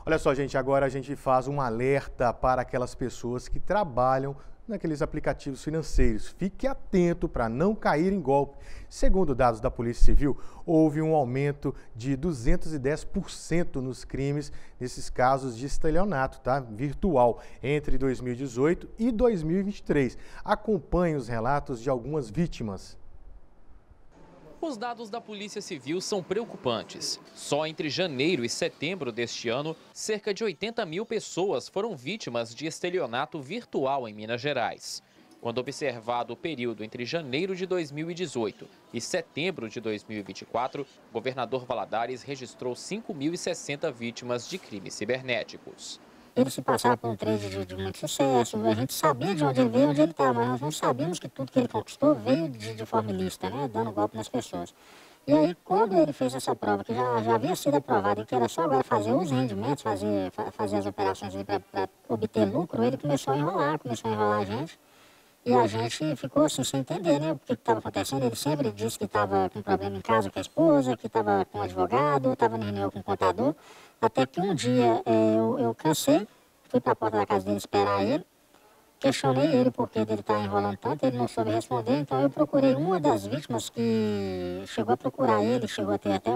Olha só, gente, agora a gente faz um alerta para aquelas pessoas que trabalham naqueles aplicativos financeiros. Fique atento para não cair em golpe. Segundo dados da Polícia Civil, houve um aumento de 210% nos crimes nesses casos de estelionato, tá? Virtual entre 2018 e 2023. Acompanhe os relatos de algumas vítimas. Os dados da Polícia Civil são preocupantes. Só entre janeiro e setembro deste ano, cerca de 80 mil pessoas foram vítimas de estelionato virtual em Minas Gerais. Quando observado o período entre janeiro de 2018 e setembro de 2024, o governador Valadares registrou 5.060 vítimas de crimes cibernéticos. Ele se passava por um trade de muito sucesso, a gente sabia de onde ele veio, onde ele estava, mas nós não sabíamos que tudo que ele conquistou veio de forma ilícita, né, dando golpe nas pessoas. E aí, quando ele fez essa prova, que já havia sido aprovada e que era só agora fazer os rendimentos, fazer as operações para obter lucro, ele começou a enrolar a gente. E a gente ficou assim, sem entender, né, o que estava acontecendo. Ele sempre disse que estava com problema em casa com a esposa, que estava com um advogado, estava em reunião com o contador. Até que um dia eu cansei, fui para a porta da casa dele esperar ele, questionei ele por que ele estava enrolando tanto, ele não soube responder. Então eu procurei uma das vítimas que chegou a procurar ele, chegou a ter até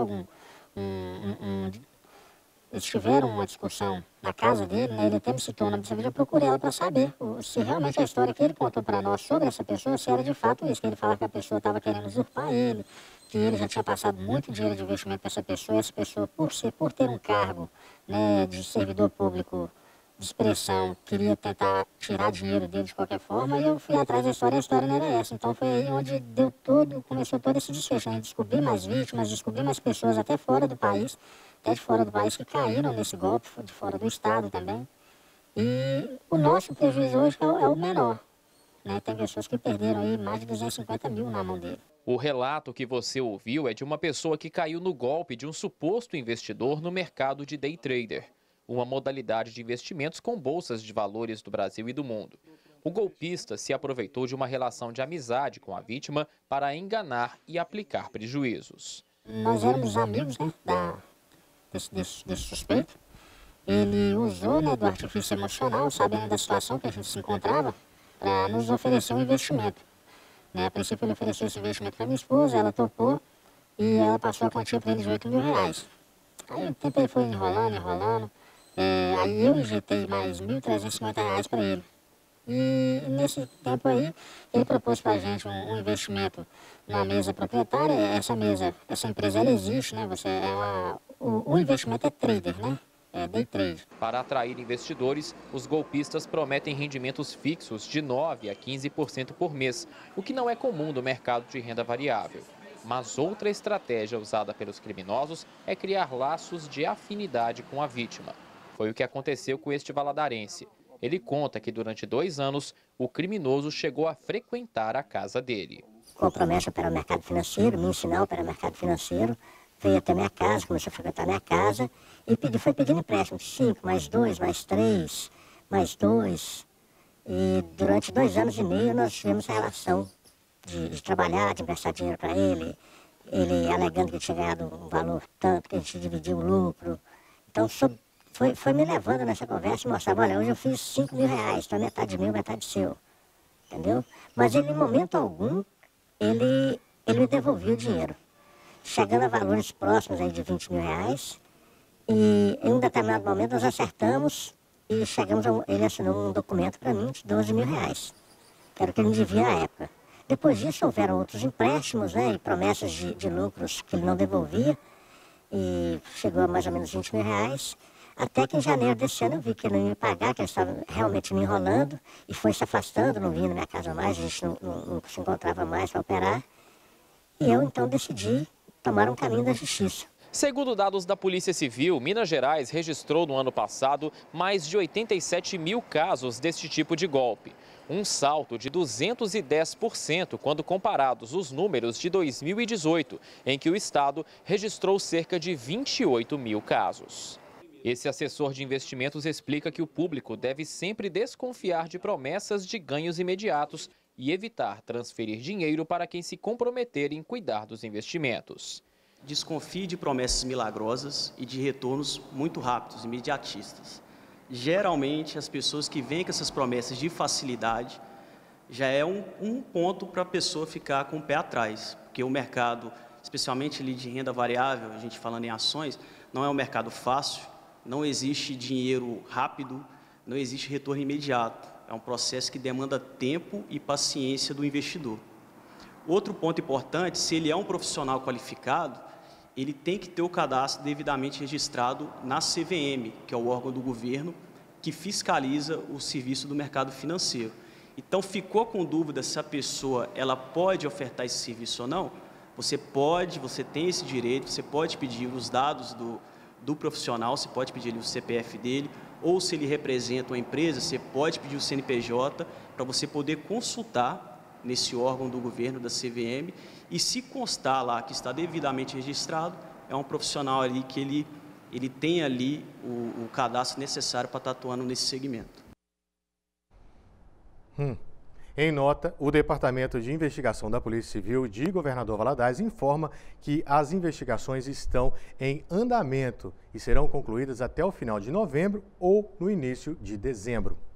eles tiveram uma discussão na casa dele, né? Ele até me citou o nome dessa vídeo, eu procurei ela para saber se realmente a história que ele contou para nós sobre essa pessoa, se era de fato isso, que ele falava que a pessoa estava querendo usurpar ele, que ele já tinha passado muito dinheiro de investimento para essa pessoa, e essa pessoa, por ter um cargo, né, de servidor público de expressão, queria tentar tirar dinheiro dele de qualquer forma, e eu fui atrás da história, e a história não era essa. Então foi aí onde começou todo esse desfecho, a gente descobrir mais vítimas, descobrir mais pessoas até fora do país, que caíram nesse golpe, de fora do estado também. E o nosso prejuízo hoje é o menor, né? Tem pessoas que perderam aí mais de 250 mil na mão dele. O relato que você ouviu é de uma pessoa que caiu no golpe de um suposto investidor no mercado de day trader, uma modalidade de investimentos com bolsas de valores do Brasil e do mundo. O golpista se aproveitou de uma relação de amizade com a vítima para enganar e aplicar prejuízos. Nós éramos amigos, né, desse suspeito. Ele usou, né, do artifício emocional, sabendo da situação que a gente se encontrava, para nos oferecer um investimento. Né, a princípio ele ofereceu esse investimento para minha esposa, ela topou e ela passou a quantia para ele de 8 mil reais. Aí o tempo ele foi enrolando. Aí eu injetei mais 1.350 reais para ele. E nesse tempo aí, ele propôs para a gente um investimento na mesa proprietária. Essa empresa, ela existe, né? O investimento é trader, né? É day trade. Para atrair investidores, os golpistas prometem rendimentos fixos de 9% a 15% por mês, o que não é comum no mercado de renda variável. Mas outra estratégia usada pelos criminosos é criar laços de afinidade com a vítima. Foi o que aconteceu com este valadarense. Ele conta que durante 2 anos, o criminoso chegou a frequentar a casa dele. Com promessa para o mercado financeiro, me ensinou para o mercado financeiro, veio até minha casa, começou a frequentar minha casa e foi pedindo empréstimo, 5, mais 2, mais 3, mais 2. E durante 2 anos e meio nós tivemos a relação de trabalhar, de emprestar dinheiro para ele alegando que tinha ganhado um valor tanto, que a gente dividiu o lucro. Então foi me levando nessa conversa e mostrava, olha, hoje eu fiz 5 mil reais, então metade meu, metade seu, entendeu? Mas ele, em momento algum, ele me devolvia o dinheiro, chegando a valores próximos aí de 20 mil reais, e em um determinado momento nós acertamos e ele assinou um documento para mim de 12 mil reais, que era o que ele me devia na época. Depois disso houveram outros empréstimos, né, e promessas de lucros que ele não devolvia, e chegou a mais ou menos 20 mil reais, até que em janeiro desse ano eu vi que ele não ia me pagar, que ele estava realmente me enrolando, e foi se afastando, não vinha na minha casa mais, a gente não se encontrava mais para operar, e eu então decidi tomar um caminho da justiça. Segundo dados da Polícia Civil, Minas Gerais registrou no ano passado mais de 87 mil casos deste tipo de golpe. Um salto de 210% quando comparados os números de 2018, em que o estado registrou cerca de 28 mil casos. Esse assessor de investimentos explica que o público deve sempre desconfiar de promessas de ganhos imediatos e evitar transferir dinheiro para quem se comprometer em cuidar dos investimentos. Desconfie de promessas milagrosas e de retornos muito rápidos, imediatistas. Geralmente, as pessoas que vêm com essas promessas de facilidade já é um ponto para a pessoa ficar com o pé atrás, porque o mercado, especialmente ali de renda variável, a gente falando em ações, não é um mercado fácil, não existe dinheiro rápido, não existe retorno imediato. É um processo que demanda tempo e paciência do investidor. Outro ponto importante, se ele é um profissional qualificado, ele tem que ter o cadastro devidamente registrado na CVM, que é o órgão do governo que fiscaliza o serviço do mercado financeiro. Então, ficou com dúvida se a pessoa ela pode ofertar esse serviço ou não? Você tem esse direito, você pode pedir os dados do profissional, você pode pedir ali o CPF dele, ou se ele representa uma empresa, você pode pedir o CNPJ para você poder consultar nesse órgão do governo, da CVM, e se constar lá que está devidamente registrado, é um profissional ali que ele tem ali o cadastro necessário para estar atuando nesse segmento. Em nota, o Departamento de Investigação da Polícia Civil de Governador Valadares informa que as investigações estão em andamento e serão concluídas até o final de novembro ou no início de dezembro.